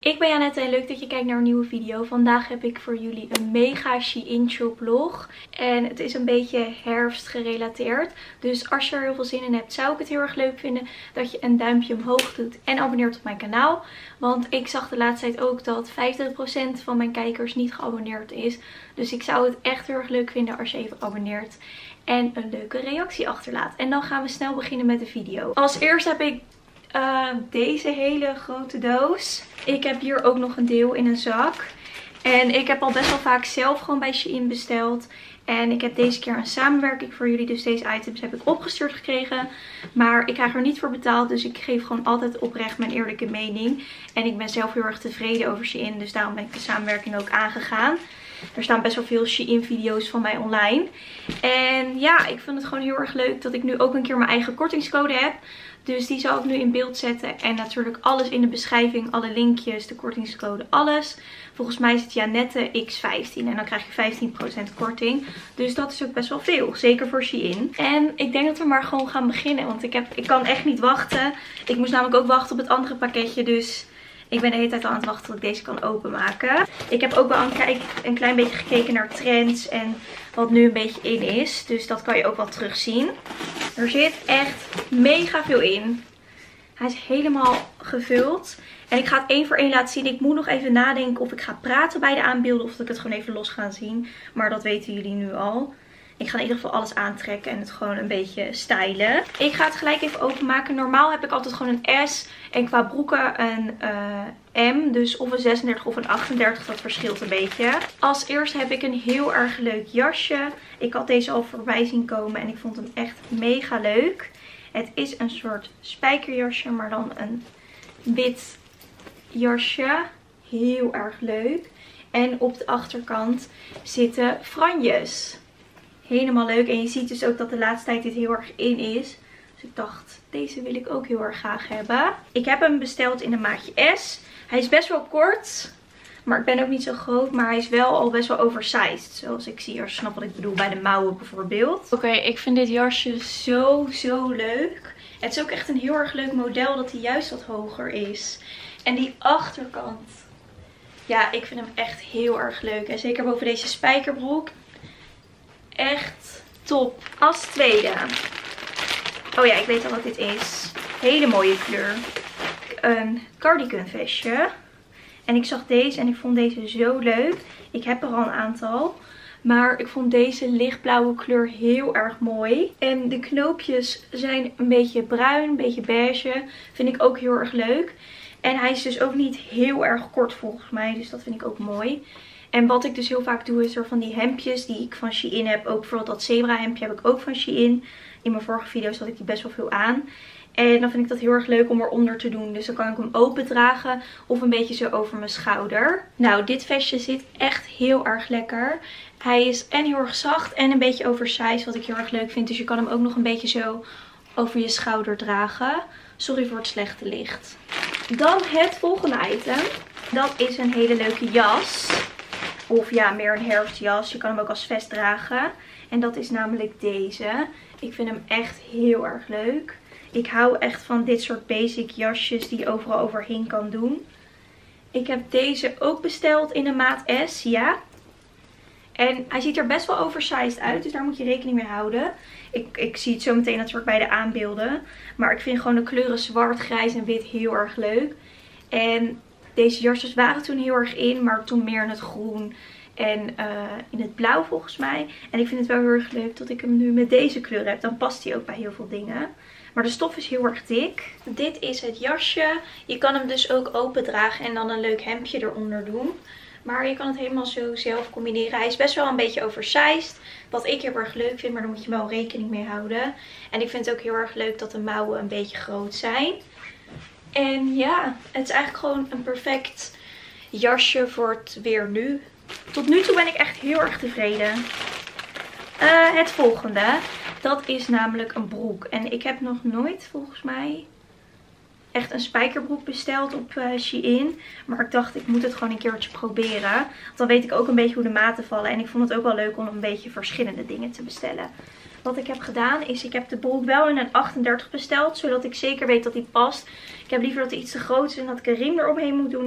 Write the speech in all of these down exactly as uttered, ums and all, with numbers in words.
Ik ben Janette en leuk dat je kijkt naar een nieuwe video. Vandaag heb ik voor jullie een mega Shein shoplog. En het is een beetje herfst gerelateerd. Dus als je er heel veel zin in hebt, zou ik het heel erg leuk vinden dat je een duimpje omhoog doet en abonneert op mijn kanaal. Want ik zag de laatste tijd ook dat vijftig procent van mijn kijkers niet geabonneerd is. Dus ik zou het echt heel erg leuk vinden als je even abonneert en een leuke reactie achterlaat. En dan gaan we snel beginnen met de video. Als eerst heb ik Uh, deze hele grote doos. Ik heb hier ook nog een deel in een zak. En ik heb al best wel vaak zelf gewoon bij Shein besteld. En ik heb deze keer een samenwerking voor jullie. Dus deze items heb ik opgestuurd gekregen. Maar ik krijg er niet voor betaald. Dus ik geef gewoon altijd oprecht mijn eerlijke mening. En ik ben zelf heel erg tevreden over Shein. Dus daarom ben ik de samenwerking ook aangegaan. Er staan best wel veel Shein video's van mij online. En ja, ik vind het gewoon heel erg leuk dat ik nu ook een keer mijn eigen kortingscode heb. Dus die zal ik nu in beeld zetten. En natuurlijk alles in de beschrijving. Alle linkjes, de kortingscode, alles. Volgens mij is het Janette X vijftien. En dan krijg je vijftien procent korting. Dus dat is ook best wel veel. Zeker voor Shein. En ik denk dat we maar gewoon gaan beginnen. Want ik, heb, ik kan echt niet wachten. Ik moest namelijk ook wachten op het andere pakketje. Dus ik ben de hele tijd al aan het wachten tot ik deze kan openmaken. Ik heb ook wel een, kijk, een klein beetje gekeken naar trends en wat nu een beetje in is. Dus dat kan je ook wel terugzien. Er zit echt mega veel in. Hij is helemaal gevuld. En ik ga het één voor één laten zien. Ik moet nog even nadenken of ik ga praten bij de aanbeelden of dat ik het gewoon even los ga zien. Maar dat weten jullie nu al. Ik ga in ieder geval alles aantrekken en het gewoon een beetje stylen. Ik ga het gelijk even openmaken. Normaal heb ik altijd gewoon een S en qua broeken een uh, M. Dus of een zesendertig of een achtendertig, dat verschilt een beetje. Als eerste heb ik een heel erg leuk jasje. Ik had deze al voorbij zien komen en ik vond hem echt mega leuk. Het is een soort spijkerjasje, maar dan een wit jasje. Heel erg leuk. En op de achterkant zitten franjes. Helemaal leuk. En je ziet dus ook dat de laatste tijd dit heel erg in is. Dus ik dacht, deze wil ik ook heel erg graag hebben. Ik heb hem besteld in een maatje S. Hij is best wel kort. Maar ik ben ook niet zo groot. Maar hij is wel al best wel oversized. Zoals ik zie. Als je snapt wat ik bedoel. Bij de mouwen bijvoorbeeld. Oké, okay, ik vind dit jasje zo, zo leuk. Het is ook echt een heel erg leuk model. Dat hij juist wat hoger is. En die achterkant. Ja, ik vind hem echt heel erg leuk. En zeker boven deze spijkerbroek. Echt top. Als tweede. Oh ja, ik weet al wat dit is. Hele mooie kleur. Een cardigan vestje. En ik zag deze en ik vond deze zo leuk. Ik heb er al een aantal. Maar ik vond deze lichtblauwe kleur heel erg mooi. En de knoopjes zijn een beetje bruin, een beetje beige. Vind ik ook heel erg leuk. En hij is dus ook niet heel erg kort volgens mij. Dus dat vind ik ook mooi. En wat ik dus heel vaak doe is er van die hemdjes die ik van Shein heb. Ook bijvoorbeeld dat zebra hemdje heb ik ook van Shein. In mijn vorige video's had ik die best wel veel aan. En dan vind ik dat heel erg leuk om eronder te doen. Dus dan kan ik hem open dragen of een beetje zo over mijn schouder. Nou, dit vestje zit echt heel erg lekker. Hij is en heel erg zacht en een beetje oversized, wat ik heel erg leuk vind. Dus je kan hem ook nog een beetje zo over je schouder dragen. Sorry voor het slechte licht. Dan het volgende item. Dat is een hele leuke jas. Of ja, meer een herfstjas. Je kan hem ook als vest dragen. En dat is namelijk deze. Ik vind hem echt heel erg leuk. Ik hou echt van dit soort basic jasjes die je overal overheen kan doen. Ik heb deze ook besteld in een maat S, ja. En hij ziet er best wel oversized uit, dus daar moet je rekening mee houden. Ik, ik zie het zo meteen natuurlijk bij de aanbeelden. Maar ik vind gewoon de kleuren zwart, grijs en wit heel erg leuk. En deze jasjes waren toen heel erg in, maar toen meer in het groen en uh, in het blauw volgens mij. En ik vind het wel heel erg leuk dat ik hem nu met deze kleur heb. Dan past hij ook bij heel veel dingen. Maar de stof is heel erg dik. Dit is het jasje. Je kan hem dus ook open dragen en dan een leuk hemdje eronder doen. Maar je kan het helemaal zo zelf combineren. Hij is best wel een beetje oversized. Wat ik heel erg leuk vind, maar daar moet je wel rekening mee houden. En ik vind het ook heel erg leuk dat de mouwen een beetje groot zijn. En ja, het is eigenlijk gewoon een perfect jasje voor het weer nu. Tot nu toe ben ik echt heel erg tevreden. Uh, het volgende. Dat is namelijk een broek. En ik heb nog nooit volgens mij echt een spijkerbroek besteld op uh, Shein. Maar ik dacht, ik moet het gewoon een keertje proberen. Want dan weet ik ook een beetje hoe de maten vallen. En ik vond het ook wel leuk om een beetje verschillende dingen te bestellen. Wat ik heb gedaan is, ik heb de broek wel in een achtendertig besteld. Zodat ik zeker weet dat die past. Ik heb liever dat hij iets te groot is en dat ik een riem eromheen moet doen.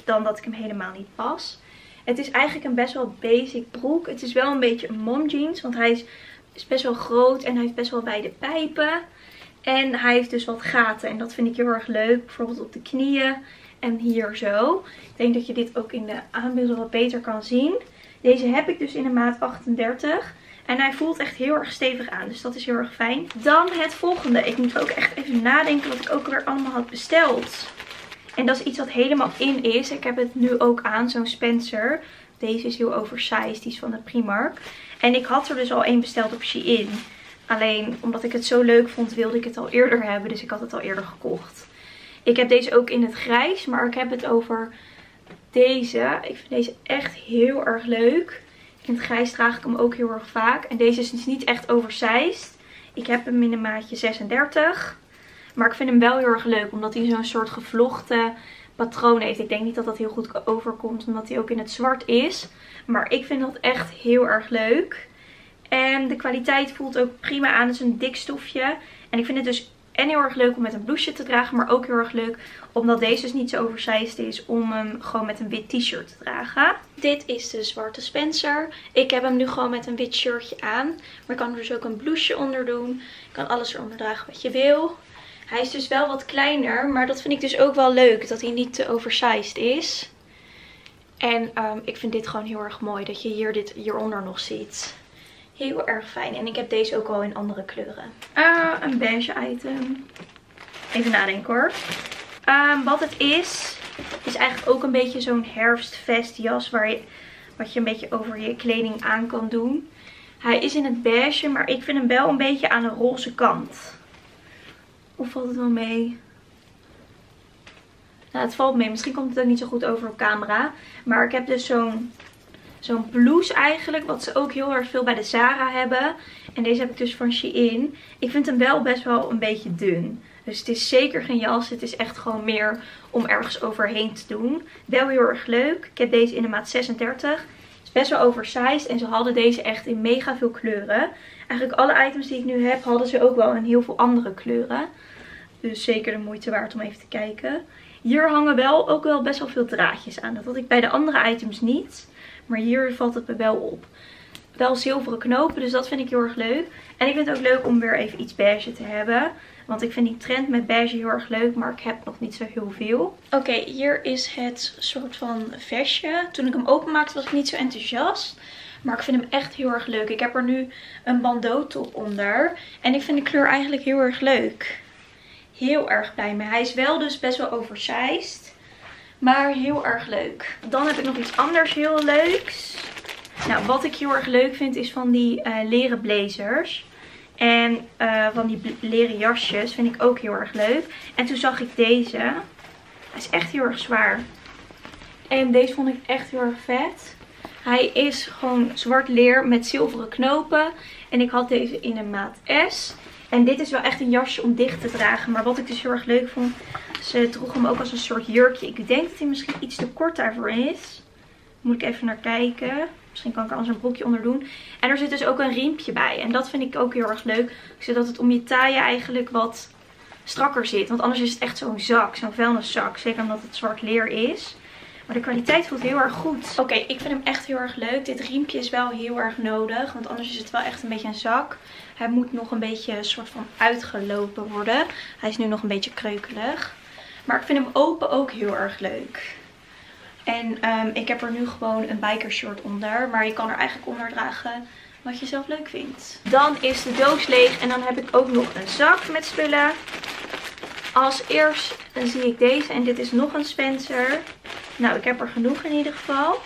dan dat ik hem helemaal niet pas. Het is eigenlijk een best wel basic broek. Het is wel een beetje een mom jeans, want hij is, is best wel groot en hij heeft best wel wijde pijpen. En hij heeft dus wat gaten en dat vind ik heel erg leuk. Bijvoorbeeld op de knieën en hier zo. Ik denk dat je dit ook in de aanbeelden wat beter kan zien. Deze heb ik dus in de maat achtendertig. En hij voelt echt heel erg stevig aan. Dus dat is heel erg fijn. Dan het volgende. Ik moet ook echt even nadenken wat ik ook weer allemaal had besteld. En dat is iets wat helemaal in is. Ik heb het nu ook aan. Zo'n Spencer. Deze is heel oversized. Die is van de Primark. En ik had er dus al één besteld op Shein. Alleen omdat ik het zo leuk vond wilde ik het al eerder hebben. Dus ik had het al eerder gekocht. Ik heb deze ook in het grijs. Maar ik heb het over deze. Ik vind deze echt heel erg leuk. In het grijs draag ik hem ook heel erg vaak. En deze is dus niet echt oversized. Ik heb hem in een maatje zesendertig. Maar ik vind hem wel heel erg leuk. Omdat hij zo'n soort gevlochten patroon heeft. Ik denk niet dat dat heel goed overkomt. Omdat hij ook in het zwart is. Maar ik vind dat echt heel erg leuk. En de kwaliteit voelt ook prima aan. Het is een dik stofje. En ik vind het dus en heel erg leuk om met een blouseje te dragen. Maar ook heel erg leuk omdat deze dus niet zo oversized is om hem gewoon met een wit t-shirt te dragen. Dit is de zwarte Spencer. Ik heb hem nu gewoon met een wit shirtje aan. Maar ik kan er dus ook een blouseje onder doen. Je kan alles eronder dragen wat je wil. Hij is dus wel wat kleiner. Maar dat vind ik dus ook wel leuk. Dat hij niet te oversized is. En um, ik vind dit gewoon heel erg mooi. Dat je hier dit hieronder nog ziet. Heel erg fijn. En ik heb deze ook al in andere kleuren. Uh, een beige item. Even nadenken hoor. Um, wat het is. Is eigenlijk ook een beetje zo'n herfstvestjas. Waar je, wat je een beetje over je kleding aan kan doen. Hij is in het beige. Maar ik vind hem wel een beetje aan de roze kant. Of valt het wel mee? Nou, het valt mee. Misschien komt het ook niet zo goed over op camera. Maar ik heb dus zo'n zo'n blouse eigenlijk. Wat ze ook heel erg veel bij de Zara hebben. En deze heb ik dus van Shein. Ik vind hem wel best wel een beetje dun. Dus het is zeker geen jas. Het is echt gewoon meer om ergens overheen te doen. Wel heel erg leuk. Ik heb deze in de maat zesendertig. Het is best wel oversized. En ze hadden deze echt in mega veel kleuren. Eigenlijk alle items die ik nu heb hadden ze ook wel in heel veel andere kleuren. Dus zeker de moeite waard om even te kijken. Hier hangen wel ook wel best wel veel draadjes aan. Dat had ik bij de andere items niet. Maar hier valt het me wel op. Wel zilveren knopen, dus dat vind ik heel erg leuk. En ik vind het ook leuk om weer even iets beige te hebben. Want ik vind die trend met beige heel erg leuk, maar ik heb nog niet zo heel veel. Oké, okay, hier is het soort van vestje. Toen ik hem openmaakte was ik niet zo enthousiast. Maar ik vind hem echt heel erg leuk. Ik heb er nu een bandeau top onder. En ik vind de kleur eigenlijk heel erg leuk. Heel erg blij mee. Hij is wel dus best wel oversized. Maar heel erg leuk. Dan heb ik nog iets anders heel leuks. Nou, wat ik heel erg leuk vind is van die uh, leren blazers. En uh, van die leren jasjes vind ik ook heel erg leuk. En toen zag ik deze. Hij is echt heel erg zwaar. En deze vond ik echt heel erg vet. Hij is gewoon zwart leer met zilveren knopen. En ik had deze in een maat S. En dit is wel echt een jasje om dicht te dragen. Maar wat ik dus heel erg leuk vond. Ze droeg hem ook als een soort jurkje. Ik denk dat hij misschien iets te kort daarvoor is. Moet ik even naar kijken. Misschien kan ik er anders een broekje onder doen. En er zit dus ook een riempje bij. En dat vind ik ook heel erg leuk. Zodat het om je taille eigenlijk wat strakker zit. Want anders is het echt zo'n zak. Zo'n vuilniszak. Zeker omdat het zwart leer is. Maar de kwaliteit voelt heel erg goed. Oké, okay, ik vind hem echt heel erg leuk. Dit riempje is wel heel erg nodig. Want anders is het wel echt een beetje een zak. Hij moet nog een beetje soort van uitgelopen worden. Hij is nu nog een beetje kreukelig. Maar ik vind hem open ook heel erg leuk. En um, ik heb er nu gewoon een bikershirt onder. Maar je kan er eigenlijk onder dragen wat je zelf leuk vindt. Dan is de doos leeg. En dan heb ik ook nog een zak met spullen. Als eerst dan zie ik deze. En dit is nog een Spencer. Nou, ik heb er genoeg in ieder geval.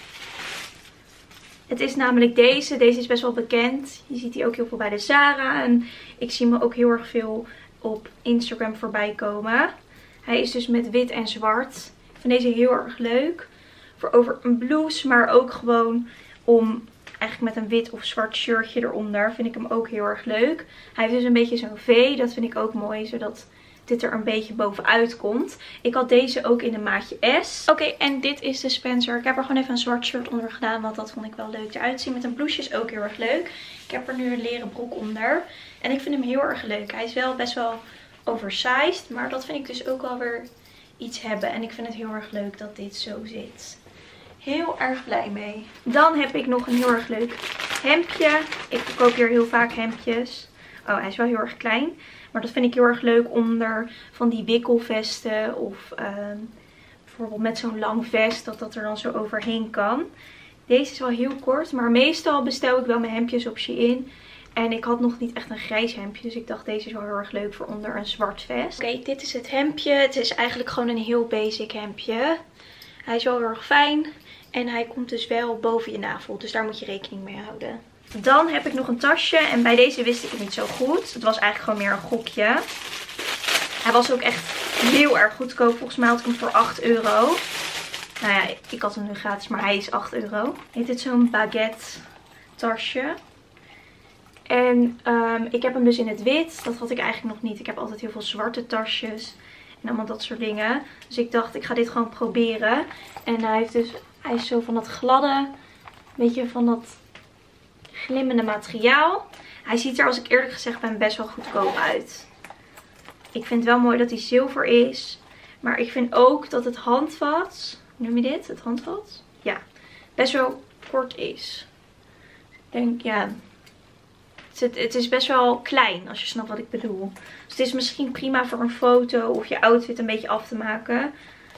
Het is namelijk deze. Deze is best wel bekend. Je ziet die ook heel veel bij de Zara. En ik zie me ook heel erg veel op Instagram voorbij komen. Hij is dus met wit en zwart. Ik vind deze heel erg leuk. Voor over een blouse. Maar ook gewoon om eigenlijk met een wit of zwart shirtje eronder. Vind ik hem ook heel erg leuk. Hij heeft dus een beetje zo'n V. Dat vind ik ook mooi. Zodat dit er een beetje bovenuit komt. Ik had deze ook in een maatje S. Oké, okay, en dit is de Spencer. Ik heb er gewoon even een zwart shirt onder gedaan. Want dat vond ik wel leuk eruit zien. Met een blouseje is ook heel erg leuk. Ik heb er nu een leren broek onder. En ik vind hem heel erg leuk. Hij is wel best wel oversized. Maar dat vind ik dus ook wel weer iets hebben. En ik vind het heel erg leuk dat dit zo zit. Heel erg blij mee. Dan heb ik nog een heel erg leuk hemdje. Ik verkoop hier heel vaak hemdjes. Oh, hij is wel heel erg klein. Maar dat vind ik heel erg leuk onder van die wikkelvesten. Of uh, bijvoorbeeld met zo'n lang vest. Dat dat er dan zo overheen kan. Deze is wel heel kort. Maar meestal bestel ik wel mijn hemdjes op Shein. En ik had nog niet echt een grijs hemdje. Dus ik dacht deze is wel heel erg leuk voor onder een zwart vest. Oké, okay, dit is het hemdje. Het is eigenlijk gewoon een heel basic hemdje. Hij is wel heel erg fijn. En hij komt dus wel boven je navel. Dus daar moet je rekening mee houden. Dan heb ik nog een tasje. En bij deze wist ik het niet zo goed. Het was eigenlijk gewoon meer een gokje. Hij was ook echt heel erg goedkoop. Volgens mij had ik hem voor acht euro. Nou ja, ik had hem nu gratis. Maar hij is acht euro. Heet dit zo'n baguette tasje. En um, ik heb hem dus in het wit. Dat had ik eigenlijk nog niet. Ik heb altijd heel veel zwarte tasjes. En allemaal dat soort dingen. Dus ik dacht, ik ga dit gewoon proberen. En hij heeft dus... Hij is zo van dat gladde, beetje van dat glimmende materiaal. Hij ziet er, als ik eerlijk gezegd ben, best wel goedkoop uit. Ik vind het wel mooi dat hij zilver is. Maar ik vind ook dat het handvat, hoe noem je dit? Het handvat? Ja, best wel kort is. Ik denk, ja, het, het is best wel klein, als je snapt wat ik bedoel. Dus het is misschien prima voor een foto of je outfit een beetje af te maken.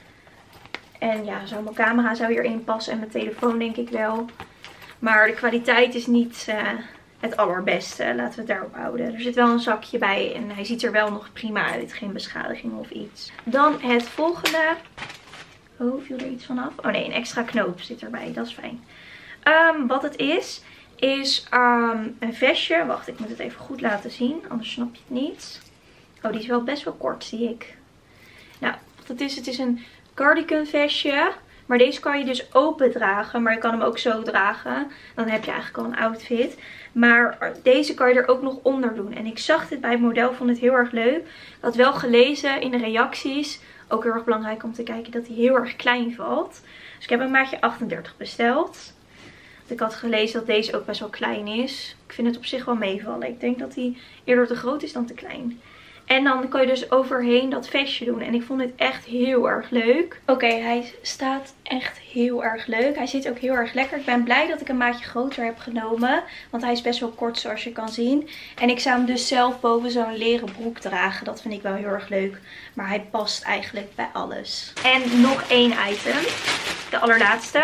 En ja, zo mijn camera zou hierin passen en mijn telefoon denk ik wel. Maar de kwaliteit is niet uh, het allerbeste. Laten we het daarop houden. Er zit wel een zakje bij en hij ziet er wel nog prima uit. Geen beschadiging of iets. Dan het volgende. Oh, viel er iets vanaf? Oh nee, een extra knoop zit erbij. Dat is fijn. Um, wat het is, is um, een vestje. Wacht, ik moet het even goed laten zien. Anders snap je het niet. Oh, die is wel best wel kort, zie ik. Nou, wat het is, het is een... cardigan vestje. Maar deze kan je dus open dragen. Maar je kan hem ook zo dragen. Dan heb je eigenlijk al een outfit. Maar deze kan je er ook nog onder doen. En ik zag dit bij het model. Vond het heel erg leuk. Ik had wel gelezen in de reacties. Ook heel erg belangrijk om te kijken dat hij heel erg klein valt. Dus ik heb een maatje achtendertig besteld. Ik had gelezen dat deze ook best wel klein is. Ik vind het op zich wel meevallen. Ik denk dat hij eerder te groot is dan te klein. En dan kan je dus overheen dat vestje doen. En ik vond dit echt heel erg leuk. Oké, okay, hij staat echt heel erg leuk. Hij zit ook heel erg lekker. Ik ben blij dat ik een maatje groter heb genomen. Want hij is best wel kort zoals je kan zien. En ik zou hem dus zelf boven zo'n leren broek dragen. Dat vind ik wel heel erg leuk. Maar hij past eigenlijk bij alles. En nog één item. De allerlaatste.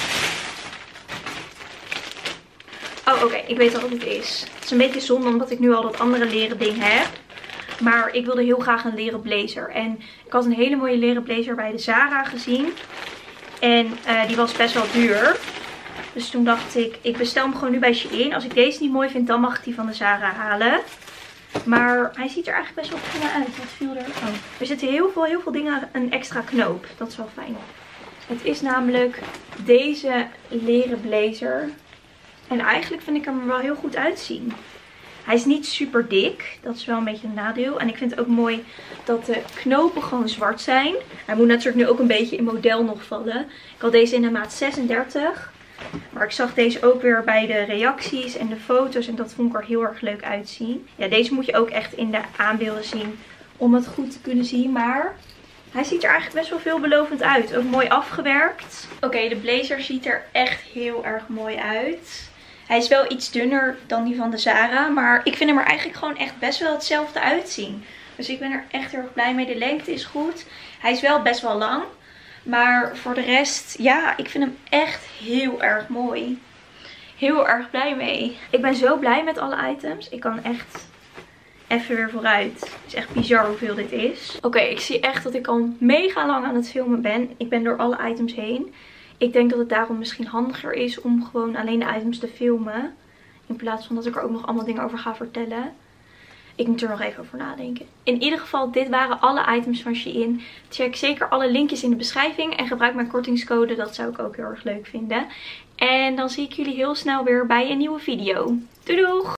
Oh, oké. Okay, ik weet al wat het is. Het is een beetje zonde omdat ik nu al dat andere leren ding heb. Maar ik wilde heel graag een leren blazer. En ik had een hele mooie leren blazer bij de Zara gezien. En uh, die was best wel duur. Dus toen dacht ik, ik bestel hem gewoon nu bij Shein. Als ik deze niet mooi vind, dan mag ik die van de Zara halen. Maar hij ziet er eigenlijk best wel prima uit. Wat viel er? Oh. Er zitten heel veel, heel veel dingen, een extra knoop. Dat is wel fijn. Het is namelijk deze leren blazer. En eigenlijk vind ik hem er wel heel goed uitzien. Hij is niet super dik. Dat is wel een beetje een nadeel. En ik vind het ook mooi dat de knopen gewoon zwart zijn. Hij moet natuurlijk nu ook een beetje in model nog vallen. Ik had deze in de maat zesendertig. Maar ik zag deze ook weer bij de reacties en de foto's. En dat vond ik er heel erg leuk uitzien. Ja, deze moet je ook echt in de aanbeelden zien om het goed te kunnen zien. Maar hij ziet er eigenlijk best wel veelbelovend uit. Ook mooi afgewerkt. Oké, okay, de blazer ziet er echt heel erg mooi uit. Hij is wel iets dunner dan die van de Zara. Maar ik vind hem er eigenlijk gewoon echt best wel hetzelfde uitzien. Dus ik ben er echt heel erg blij mee. De lengte is goed. Hij is wel best wel lang. Maar voor de rest, ja, ik vind hem echt heel erg mooi. Heel erg blij mee. Ik ben zo blij met alle items. Ik kan echt even weer vooruit. Het is echt bizar hoeveel dit is. Oké, okay, ik zie echt dat ik al mega lang aan het filmen ben. Ik ben door alle items heen. Ik denk dat het daarom misschien handiger is om gewoon alleen de items te filmen. In plaats van dat ik er ook nog allemaal dingen over ga vertellen. Ik moet er nog even over nadenken. In ieder geval, dit waren alle items van Shein. Check zeker alle linkjes in de beschrijving. En gebruik mijn kortingscode. Dat zou ik ook heel erg leuk vinden. En dan zie ik jullie heel snel weer bij een nieuwe video. Doei doeg!